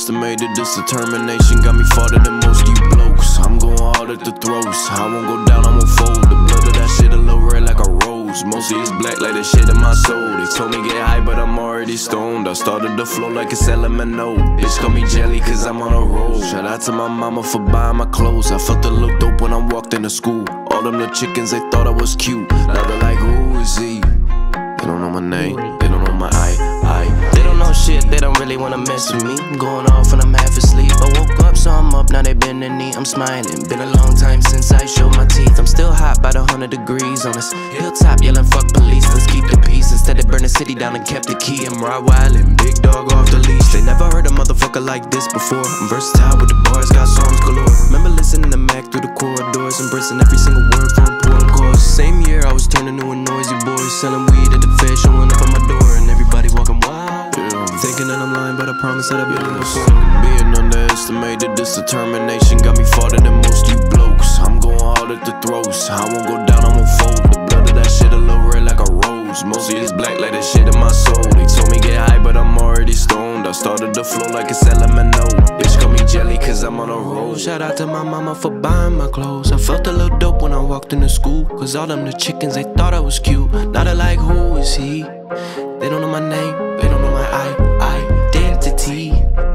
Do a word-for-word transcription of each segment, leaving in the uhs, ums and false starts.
underestimated this determination. Got me farther than most of you blokes. I'm going hard at the throats. I won't go down, I won't fold. The blood of that shit a little red like a rose. Mostly it's black like the shit in my soul. They told me get high, but I'm already stoned. I started to flow like it's L M N O. Bitch call me jelly cause I'm on a roll. Shout out to my mama for buying my clothes. I felt a little dope when I walked into school. All them little chickens, they thought I was cute. Now they're like, who is he? They don't know my name, they don't know my I, I. They don't know shit, they don't really wanna mess with me. I'm going off and I'm half asleep. I woke up, so I'm up, now they bending knee. I'm smiling, been a long time since I showed my teeth. I'm still hot by the hundred degrees on this hilltop, yelling fuck police, let's keep the peace. Instead they burned the city down and kept the key. I'm Rottweilin', big dog off the leash. They never heard a motherfucker like this before. I'm versatile with the bars, got songs galore. Remember listening to Mac through the corridors, embracing every single word for important cause. Same year I was turning to a noisy boy, selling weed at the fair, showing up at my door, and everybody walking wild, yeah. Thinking that I'm lying, but I promise that I've been here before. Being underestimated, this determination got me farther than most of you blokes. I'm going hard at the throats. I won't go down, I won't fold. The blood of that shit a little red like a rose. Mostly it's black like the shit in my soul. They told me get high, but I'm already stoned. I started to flow like it's L M N O. Bitch call me jelly cause I'm on a roll. Shout out to my mama for buying my clothes. I felt a little dope when I walked into school, cause all them the chickens, they thought I was cute. Now they're like, who is he? They don't know my name, they don't know my I, identity.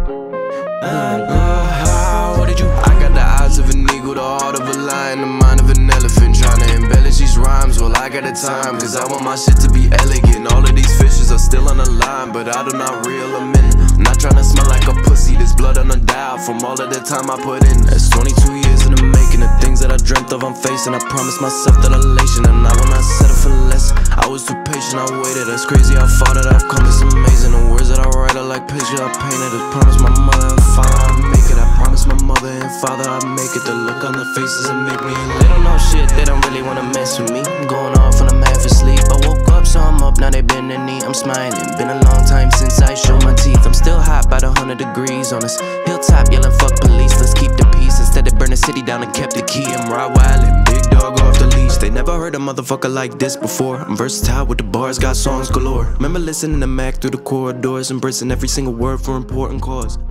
uh, uh, What did you? I got the eyes of an eagle, the heart of a lion, the mind of an elephant. Trying to embellish these rhymes, well I got the time, cause I want my shit to be elegant. All of these fishes are still on the line, but I do not reel them in. I'm not trying to smell like a pussy, there's blood on the dial from all of the time I put in. That's twenty-two years in the making, the things that I dreamt of I'm facing. I promised myself that elation, and I will not settle for less. I was too patient, I waited, that's crazy how far that I've come, it's amazing. The words that I write are like pictures I painted. I promised my mother and father I'd make it. I promised my mother and father I'd make it. The look on their faces that make me elate. They don't know shit, they don't really wanna mess with me. I'm going off and I'm half asleep. I woke up, so I'm up, now they bending knee. I'm smiling, been a long time since I showed my teeth. I'm still hot by the hundred degrees on this hilltop, yelling fuck police, let's keep the peace. Instead they burned the city down and kept the key. I'm Rottweilin', big dog off the leash. They never heard a motherfucker like this before. I'm versatile with the bars, got songs galore. Remember listening to Mac through the corridors, embracing every single word for important cause.